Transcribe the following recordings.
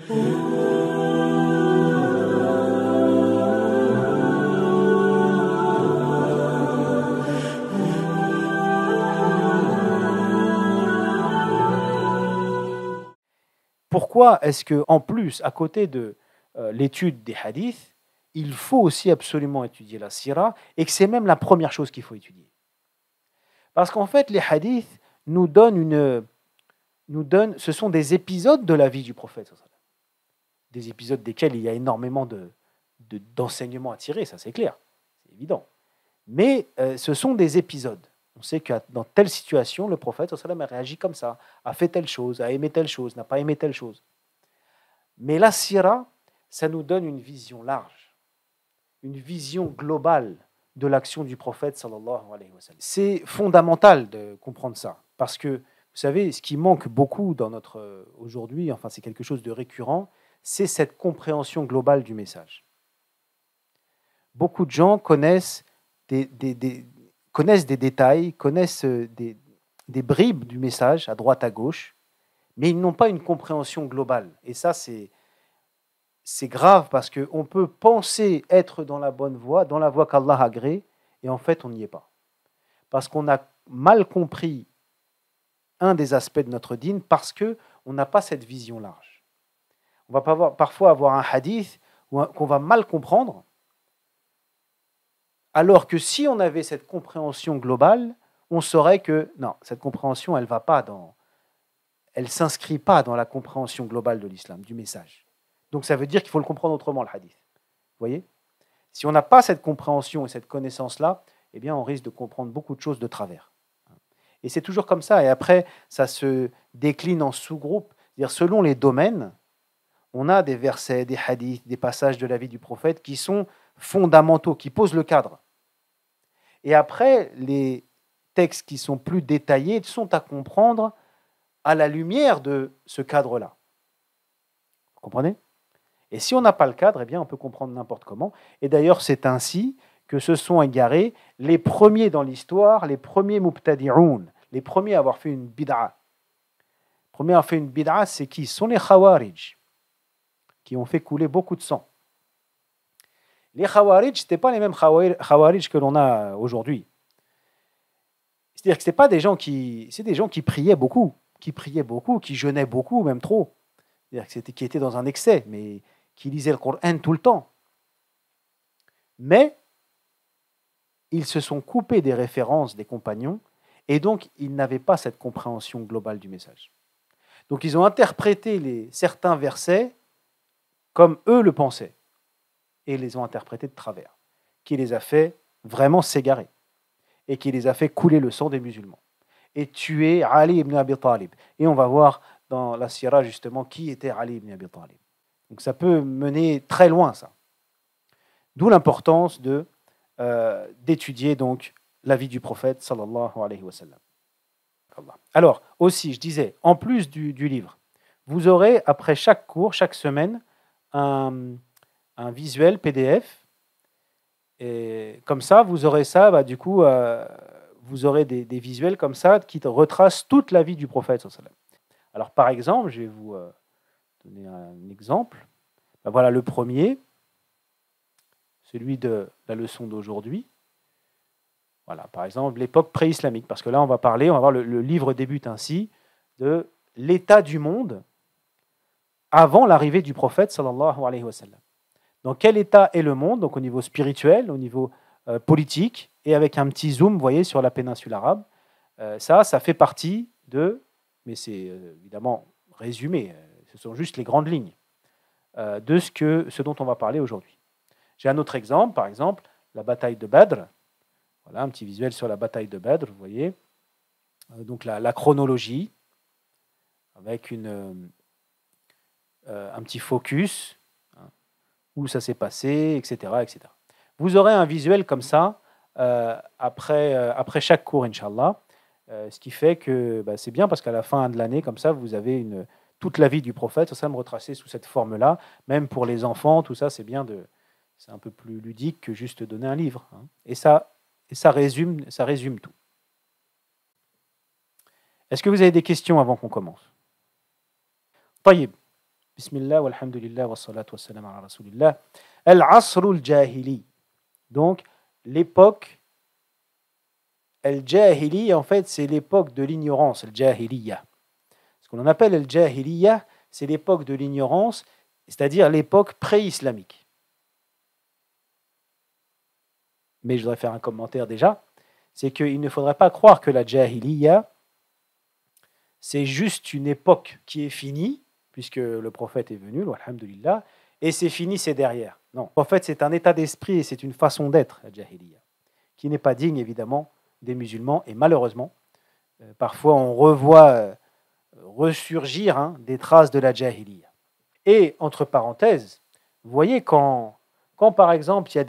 Pourquoi est-ce que, en plus, à côté de l'étude des hadiths, il faut aussi absolument étudier la sira et que c'est même la première chose qu'il faut étudier? Parce qu'en fait, les hadiths nous donnent ce sont des épisodes de la vie du prophète, des épisodes desquels il y a énormément d'enseignements à tirer, ça c'est clair, c'est évident. Mais ce sont des épisodes. On sait que dans telle situation, le prophète a réagi comme ça, a fait telle chose, a aimé telle chose, n'a pas aimé telle chose. Mais la sira, ça nous donne une vision large, une vision globale de l'action du prophète sallallahu alayhi wa sallam. C'est fondamental de comprendre ça, parce que, vous savez, ce qui manque beaucoup dans notre aujourd'hui, enfin c'est quelque chose de récurrent, c'est cette compréhension globale du message. Beaucoup de gens connaissent des détails, connaissent des bribes du message à droite à gauche, mais ils n'ont pas une compréhension globale. Et ça, c'est grave parce qu'on peut penser être dans la bonne voie, dans la voie qu'Allah a agréée, et en fait, on n'y est pas. Parce qu'on a mal compris un des aspects de notre dîn parce qu'on n'a pas cette vision large. On va parfois avoir un hadith qu'on va mal comprendre, alors que si on avait cette compréhension globale, on saurait que non, cette compréhension, elle ne s'inscrit pas dans la compréhension globale de l'islam, du message. Donc ça veut dire qu'il faut le comprendre autrement, le hadith. Vous voyez? Si on n'a pas cette compréhension et cette connaissance-là, eh bien on risque de comprendre beaucoup de choses de travers. Et c'est toujours comme ça. Et après, ça se décline en sous-groupes. C'est-à-dire, selon les domaines, on a des versets, des hadiths, des passages de la vie du prophète qui sont fondamentaux, qui posent le cadre. Et après, les textes qui sont plus détaillés sont à comprendre à la lumière de ce cadre-là. Vous comprenez? Et si on n'a pas le cadre, eh bien, on peut comprendre n'importe comment. Et d'ailleurs, c'est ainsi que se sont égarés les premiers dans l'histoire, les premiers mubtadi'oun, les premiers à avoir fait une bid'a. Les premiers à avoir fait une bid'a, c'est qui? Ce sont les khawarij, qui ont fait couler beaucoup de sang. Les khawarij, ce n'étaient pas les mêmes khawarij que l'on a aujourd'hui. C'est-à-dire que ce pas des gens qui priaient beaucoup, qui jeûnaient beaucoup, même trop. C'est-à-dire que qui étaient dans un excès, mais qui lisaient le Coran tout le temps. Mais ils se sont coupés des références des compagnons et donc ils n'avaient pas cette compréhension globale du message. Donc ils ont interprété certains versets comme eux le pensaient et les ont interprétés de travers, qui les a fait vraiment s'égarer et qui les a fait couler le sang des musulmans et tuer Ali ibn Abi Talib. Et on va voir dans la sira justement qui était Ali ibn Abi Talib. Donc ça peut mener très loin ça. D'où l'importance d'étudier donc la vie du prophète sallallahu alayhi wa sallam. Alors aussi, je disais, en plus du livre, vous aurez après chaque cours, chaque semaine, un visuel PDF. Et comme ça, vous aurez ça, du coup, vous aurez des visuels comme ça qui retracent toute la vie du prophète sallallahu alayhi wa sallam. Alors par exemple, je vais vous donner un exemple. Voilà le premier, celui de la leçon d'aujourd'hui. Voilà, par exemple, l'époque pré-islamique, parce que là, on va voir le livre débute ainsi, de l'état du monde avant l'arrivée du prophète, sallallahu alayhi wa sallam. Dans quel état est le monde? Donc au niveau spirituel, au niveau politique, et avec un petit zoom, vous voyez, sur la péninsule arabe. Ça fait partie mais c'est évidemment résumé, ce sont juste les grandes lignes de ce dont on va parler aujourd'hui. J'ai un autre exemple, par exemple, la bataille de Badr. Voilà, un petit visuel sur la bataille de Badr, vous voyez. Donc la chronologie, avec un petit focus, où ça s'est passé, etc., etc. Vous aurez un visuel comme ça après chaque cours, Inch'Allah. Ce qui fait que c'est bien parce qu'à la fin de l'année, comme ça, vous avez toute la vie du prophète, ça me retracer sous cette forme-là. Même pour les enfants, tout ça, c'est bien c'est un peu plus ludique que juste donner un livre. Et ça résume tout. Est-ce que vous avez des questions avant qu'on commence? Taïb. Bismillah, walhamdulillah, wa salatu wa salam ala rasulillah. Al-asrul jahili. Donc, l'époque, al-jahili, en fait, c'est l'époque de l'ignorance, al-jahiliya. Ce qu'on appelle al-jahiliya, c'est l'époque de l'ignorance, c'est-à-dire l'époque pré-islamique. Mais je voudrais faire un commentaire déjà, c'est qu'il ne faudrait pas croire que la jahiliya, c'est juste une époque qui est finie, puisque le prophète est venu, alhamdulillah, et c'est fini, c'est derrière. Non, en fait, c'est un état d'esprit et c'est une façon d'être, la jahiliya, qui n'est pas digne, évidemment, des musulmans. Et malheureusement, parfois, on revoit ressurgir des traces de la jahiliya. Et, entre parenthèses, vous voyez, quand par exemple, il y a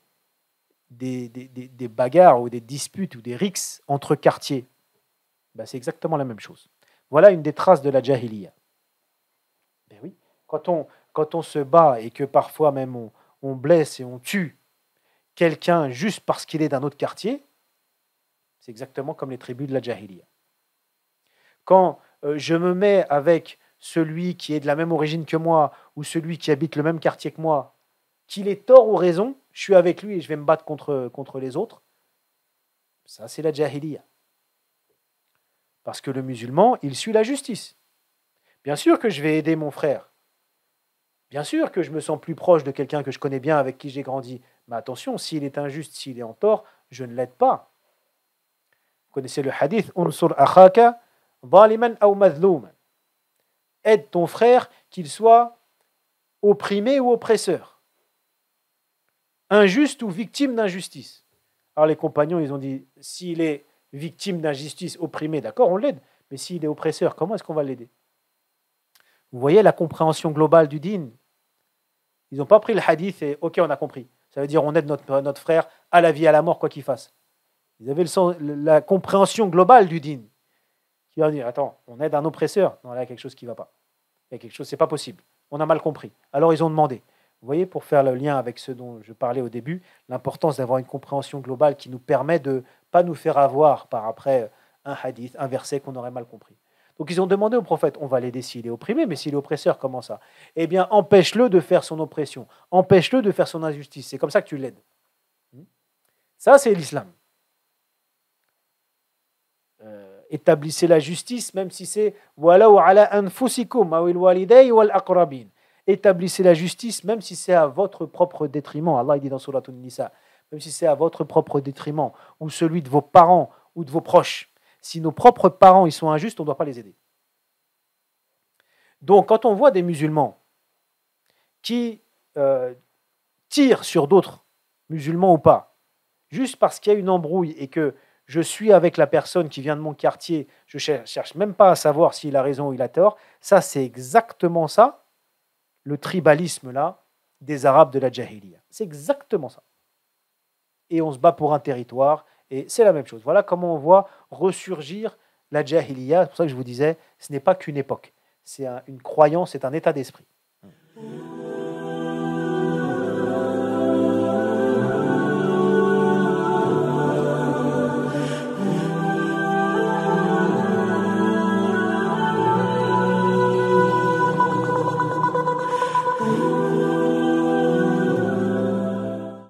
des bagarres ou des disputes ou des rixes entre quartiers, ben, c'est exactement la même chose. Voilà une des traces de la jahiliya. Ben oui, quand on se bat et que parfois même on blesse et on tue quelqu'un juste parce qu'il est d'un autre quartier, c'est exactement comme les tribus de la jahiliya. Quand je me mets avec celui qui est de la même origine que moi ou celui qui habite le même quartier que moi, qu'il ait tort ou raison, je suis avec lui et je vais me battre contre les autres, ça c'est la jahiliya. Parce que le musulman, il suit la justice. Bien sûr que je vais aider mon frère. Bien sûr que je me sens plus proche de quelqu'un que je connais bien, avec qui j'ai grandi. Mais attention, s'il est injuste, s'il est en tort, je ne l'aide pas. Vous connaissez le hadith, unsur akhaka zaliman aw mazlouman. Aide ton frère, qu'il soit opprimé ou oppresseur. Injuste ou victime d'injustice. Alors les compagnons, ils ont dit, s'il est victime d'injustice, opprimé, d'accord, on l'aide. Mais s'il est oppresseur, comment est-ce qu'on va l'aider? Vous voyez la compréhension globale du dîn. Ils n'ont pas pris le hadith et ok, on a compris. Ça veut dire on aide notre frère à la vie, à la mort, quoi qu'il fasse. Ils avaient la compréhension globale du dîn. Qui va dire, attends, on aide un oppresseur. Non, là, il y a quelque chose qui ne va pas. Il y a quelque chose, c'est pas possible. On a mal compris. Alors ils ont demandé. Vous voyez, pour faire le lien avec ce dont je parlais au début, l'importance d'avoir une compréhension globale qui nous permet de ne pas nous faire avoir par après un hadith, un verset qu'on aurait mal compris. Donc ils ont demandé au prophète, on va l'aider s'il est opprimé, mais s'il est oppresseur, comment ça? Eh bien, empêche-le de faire son oppression, empêche-le de faire son injustice. C'est comme ça que tu l'aides. Ça, c'est l'islam. Établissez la justice, même si c'est wala wa ala anfusikum awil waliday wal aqrabin. Établissez la justice, même si c'est à votre propre détriment. Allah dit dans Surat An-Nisa, même si c'est à votre propre détriment, ou celui de vos parents ou de vos proches. Si nos propres parents ils sont injustes, on ne doit pas les aider. Donc, quand on voit des musulmans qui tirent sur d'autres, musulmans ou pas, juste parce qu'il y a une embrouille et que je suis avec la personne qui vient de mon quartier, je ne cherche même pas à savoir s'il a raison ou il a tort, ça c'est exactement ça, le tribalisme là des Arabes de la Jahiliya. C'est exactement ça. Et on se bat pour un territoire, et c'est la même chose. Voilà comment on voit ressurgir la Jahiliya. C'est pour ça que je vous disais, ce n'est pas qu'une époque, c'est une croyance, c'est un état d'esprit.